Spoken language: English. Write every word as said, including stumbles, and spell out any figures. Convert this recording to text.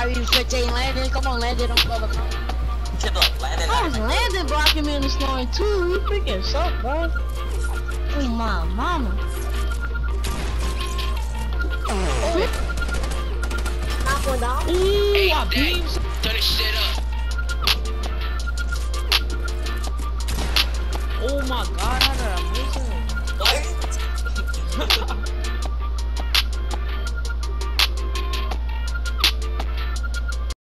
R E fifteen landing. Come on, landing on cover. I was landing blocking me in the storm too. You freaking suck, bro. Oh my mama. Knock one down. Ooh, Hey, I beat. turn this shit up. Oh my god, how did I miss it? What?